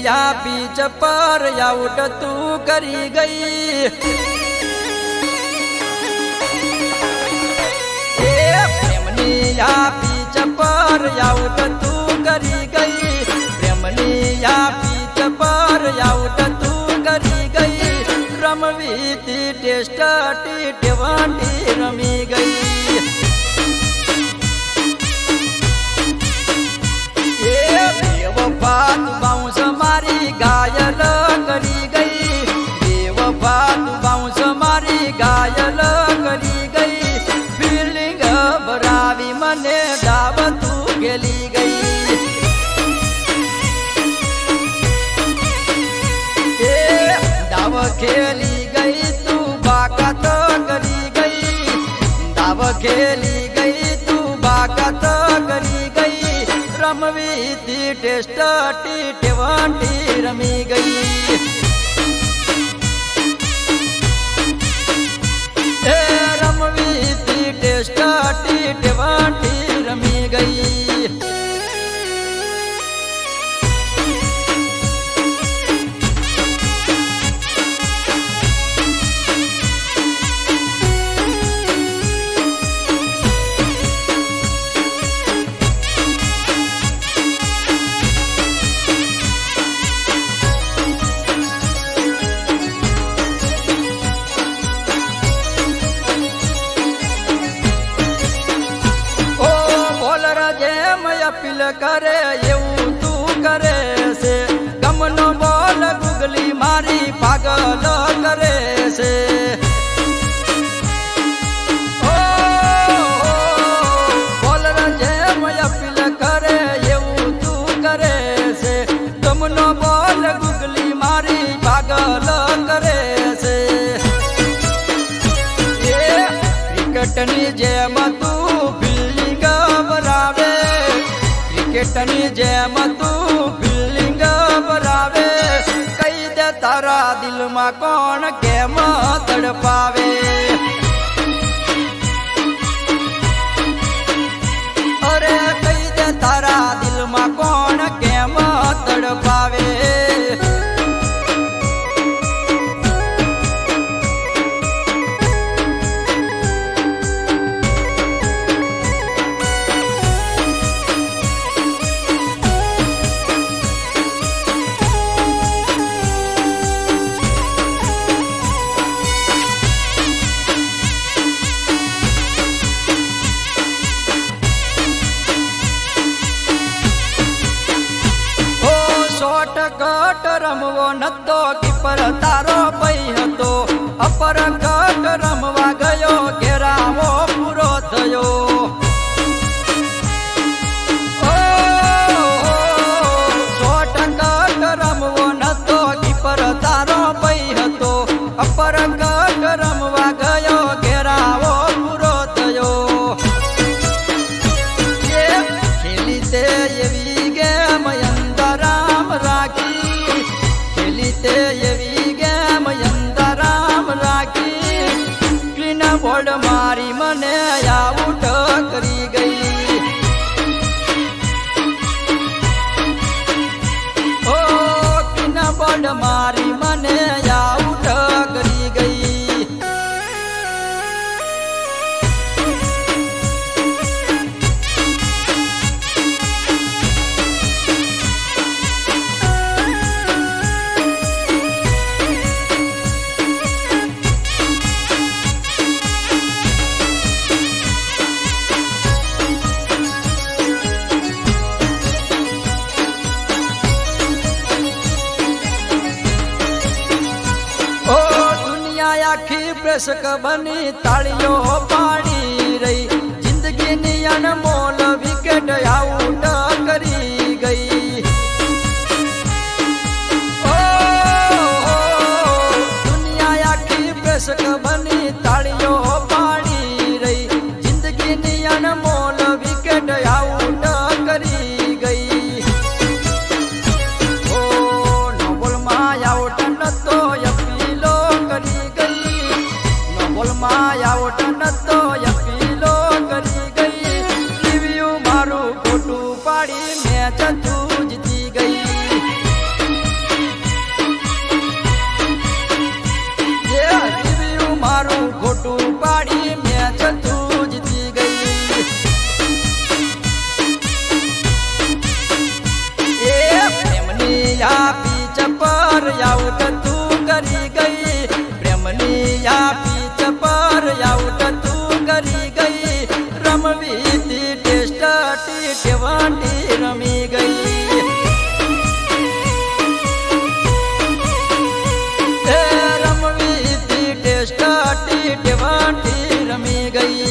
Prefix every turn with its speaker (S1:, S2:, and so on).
S1: या बीच पर आउट तू करी गई। प्रेमनी या बीच पर आउट तू करी गई। प्रेमनी या बीच पर आउट तू करी गई। रमवीती टेस्ट टी20 रमी गई। बेवफा तू बाउंस मारी घायल करी गई। बेवफा तू बाउंस मारी घायल करी गई। फीलिंग बरावी मने डाब तू गेली गई। डाब खेली गई तू बाकत करी गई। डाब खेली गई तू बाकत करी गई। रमवीती टेस्ट टी20 रमी गई। रमवीती टेस्ट टी20 रमी गई। अपील करे एवं तू करे से। गमनो बोल गुगली मारी पागल करे से। बोल रजे मैं अपील करे एवं तू करे से। गमनो बोल गुगली मारी पागल करे से। क्रिकेटनी जेम तू फील्डिंग बरावे। क्रिकेटनी जेम तू फील्डिंग बरावे। कई दे तारा दिल में कौन गेम तड़पावे। अरे कई दे तारा दिल में कौन गेम तड़पावे। कट रमवो नतो कीपर तारो पई हतो। अपर कट रमवा गयो घेरावो पूरो थयो। शॉट कट रमवो नतो कीपर तारो पई हतो। अपर कट रमवा गयो घेरावो पूरो थयो। खेली ते एवी गेम अंदराम राखी। खेलीते एवी गेम अंदराम राखी। क्लीन बोल्ड मारी मने आउट करी गई। ओ क्लीन बोल्ड मारी मने आउट करी गई। आखी प्रेसक बनी तालियों पाड़ी रही। जिंदगी नी अनमोल विकेट आउट करी गई। दुनिया आखी प्रेसक बनी तालियों पाड़ी रही। जिंदगी नी अनमोल विकेट आउट करी गई। नोबल में आउट न तो अपीलो करी गई। आउट न तो अपीलो करी गई। रिव्यू मारू फोटू आउट तू करी गई, प्रेमनी या पीछ पर आउट तू करी गई, रमवी ती टेस्ट टी20 रमी गई। रमवी ती टेस्ट टी20 रमी गई।